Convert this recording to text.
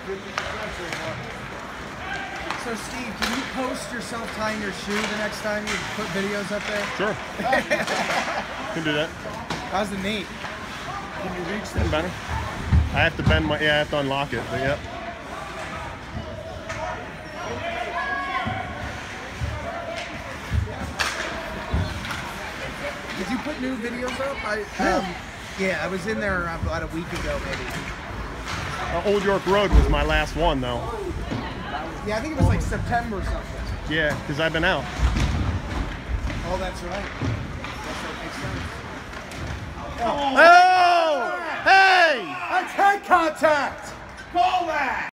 So Steve, can you post yourself tying your shoe the next time you put videos up there? Sure. Can do that. How's the knee? Can you reach That's better. I have to bend my, I have to unlock it, but yep. Did you put new videos up? Yeah, I was in there about a week ago, maybe. Old York Road was my last one, though. Yeah, I think it was like September or something. Yeah, because I've been out. Oh, that's right. That makes sense. Oh! Hey! That's head contact! Call that!